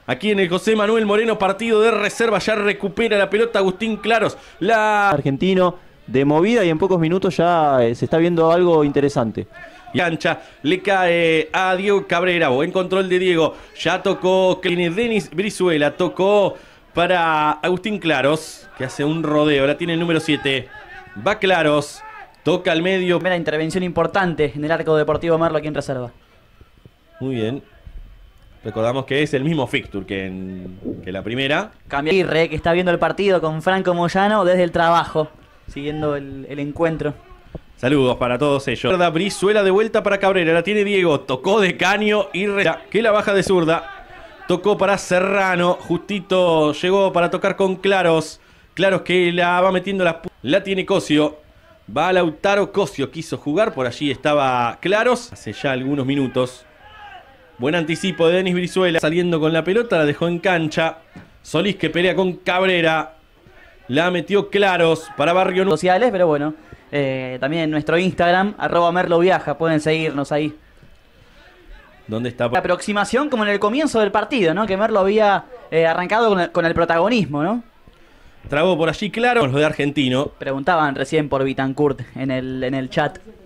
Aquí en el José Manuel Moreno, partido de reserva, ya recupera la pelota Agustín Claros. Argentino de movida y en pocos minutos ya se está viendo algo interesante. Y ancha, le cae a Diego Cabrera, buen control de Diego, ya tocó Denis Brizuela, tocó para Agustín Claros, que hace un rodeo, la tiene el número 7, va Claros, toca al medio. Primera intervención importante en el arco deportivo Merlo aquí en reserva. Muy bien, recordamos que es el mismo fixture que la primera. Cambia Aguirre, que está viendo el partido con Franco Moyano desde el trabajo, siguiendo el encuentro. Saludos para todos ellos. Brizuela de vuelta para Cabrera, la tiene Diego, tocó de caño y que la baja de zurda. Tocó para Serrano, justito llegó para tocar con Claros. Claros que la va metiendo la tiene Cosio. Va Lautaro Cosio, quiso jugar, por allí estaba Claros. Hace ya algunos minutos. Buen anticipo de Denis Brizuela. Saliendo con la pelota, la dejó en cancha. Solís que pelea con Cabrera. La metió Claros para Barrio Nuevo. Sociales, pero bueno. También en nuestro Instagram, @merloviaja, pueden seguirnos ahí. ¿Dónde está? La aproximación como en el comienzo del partido, ¿no? Que Merlo había arrancado con el protagonismo, ¿no? Trabó por allí Claro, los de Argentino. Preguntaban recién por Betancourt en el chat.